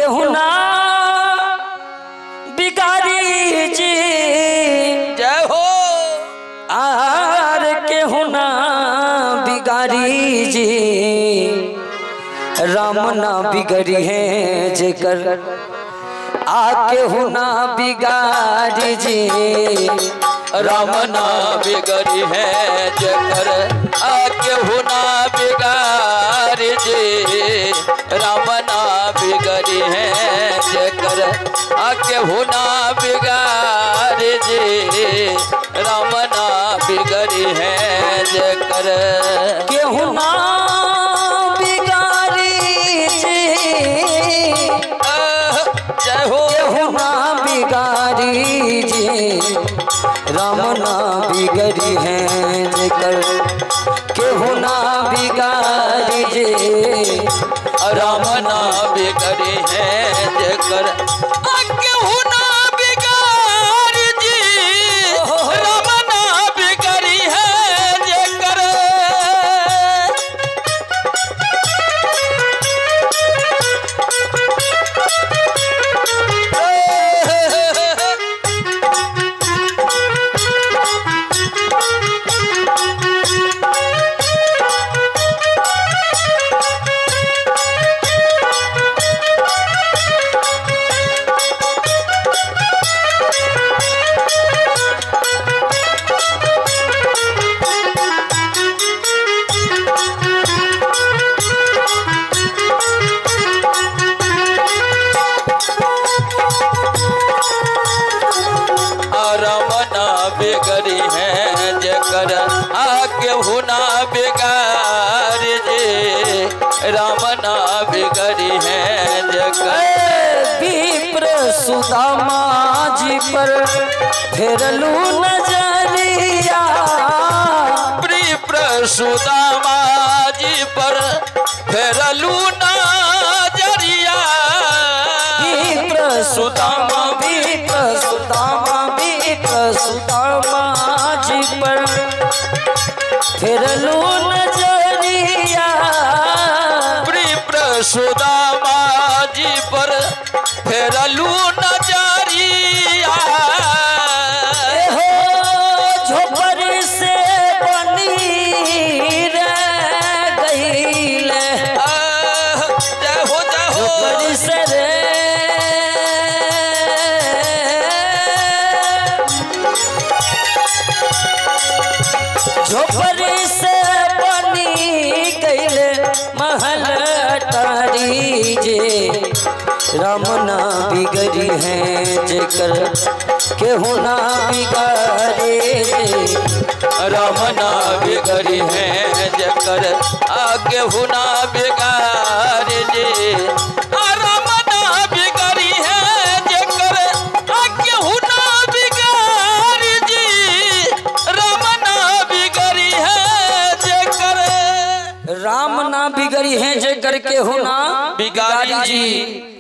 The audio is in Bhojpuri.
केहू ना बिगाड़ी जी जय हो आर केहू ना बिगाड़ी जी राम ना बिगड़ी है जेकर आके हुना बिगाड़ी जी राम ना बिगड़ी है जेकर आके हुना बिगाड़ी जी राम ना बिगड़ी है जेकर आके हुना बिगाड़ी जी राम ना बिगड़ी है जेकर केहू ना बिगाड़ी जी जय हो केहू ना बिगाड़ी जी राम ना बिगड़ी है जेकर केहू ना बिगाड़ी जी राम ना बिगड़ी है जेकर केहू ना बिगाड़ी जी राम ना बिगड़ी है जेकर बिगड़ी है जेकर आके हुना बिगाड़ी जी राम ना बिगड़ी है जेकर विप्र सुदामा जी पर फेरलू नजरिया विप्र सुदामा जी पर फेरलू नजरिया विप्र सुदामा सुदामा जी पर फेरलू नजरिया विप्र सुदामा जी पर फेरलू नजरिया हो झोपड़ी से बनी रह गईल जय हो झोपड़ी से रे झोपड़ी से बनी गईल महल अटारी जे राम ना बिगड़ी है जेकर केहू ना बिगाड़े राम ना बिगड़ी है जेकर आगे हुना बिगाड़े जे राम ना बिगड़ी है जेकर आगे हुना बिगाड़े जी राम ना बिगड़ी है जेकर राम ना बिगड़ी है जेकर केहू ना बिगाड़ी जी